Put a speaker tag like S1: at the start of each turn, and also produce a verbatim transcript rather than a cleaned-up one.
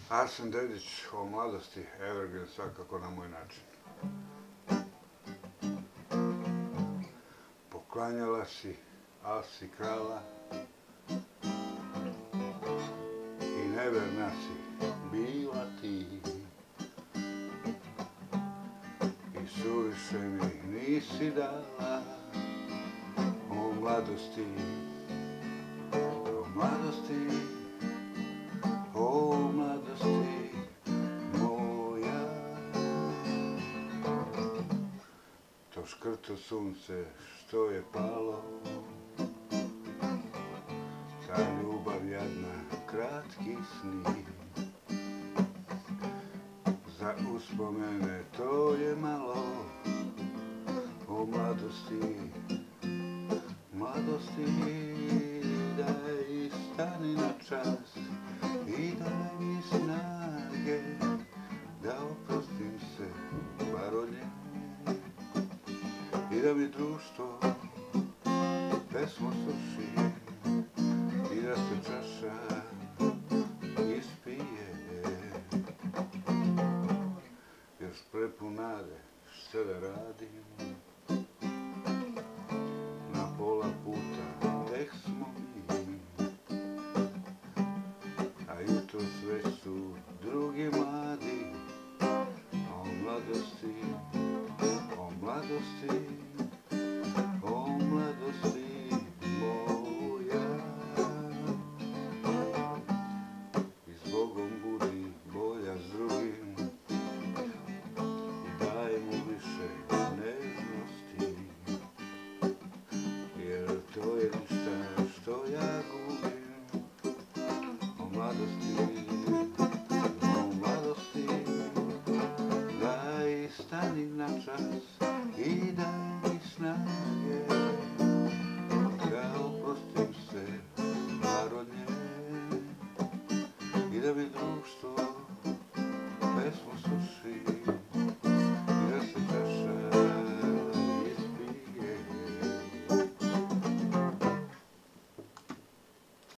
S1: Arsen Dedić o mladosti, evergreen svakako na moj način. Poklanjala si, al si krala i neverna si bila ti. I suviše mi nisi dala o mladosti, o mladosti, o mladosti moja. To škrto sunce što je palo, ta ljubav jadna, kratki sni. Za uspomene to je malo, o mladosti, mladosti. Daj stani na čas i daj mi snage da oprostim se bar od nje i da mi društvo pesmu suši i da se čaša ispije. Još prepun nade šta da radim, na pola puta tek smo mi, a jutro sve su drugi mladi. O mladosti, o mladosti, o mladosti moja. I zbogom budi bolja s drugim i daj mu više nežnosti, jer to je ništa što ja gubim. O mladosti, o mladosti, daj stani na čas i daj